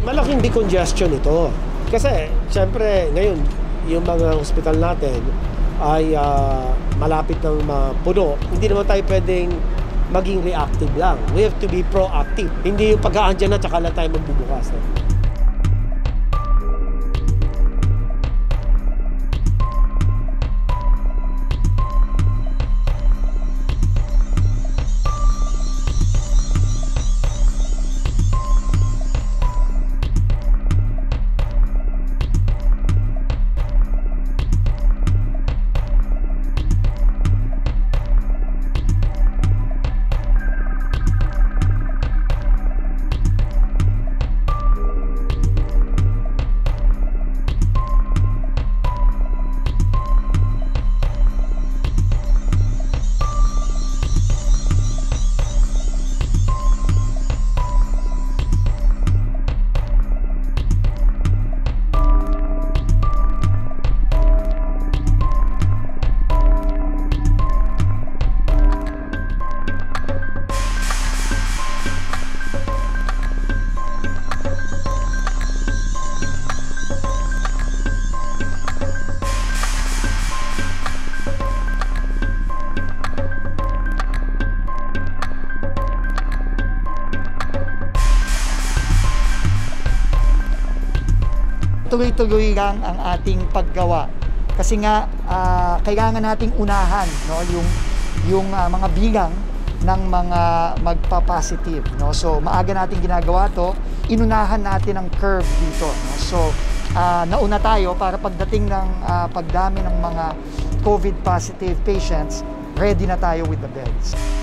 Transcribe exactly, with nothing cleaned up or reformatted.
Malaking decongestion ito. Kasi, siyempre, ngayon, yung mga hospital natin ay uh, malapit ng mapuno. Hindi naman tayo pwedeng maging reactive lang. We have to be proactive. Hindi yung pag-aandyan na tsaka lang tayo magbubukas. Eh. Tuloy-tuloy lang ang ating paggawa kasi nga uh, kailangan nating unahan no yung yung uh, mga bilang ng mga magpa-positive no. So maaga nating ginagawa to, inunahan natin ang curve dito no. So uh, nauna tayo para pagdating ng uh, pagdami ng mga COVID positive patients, ready na tayo with the beds.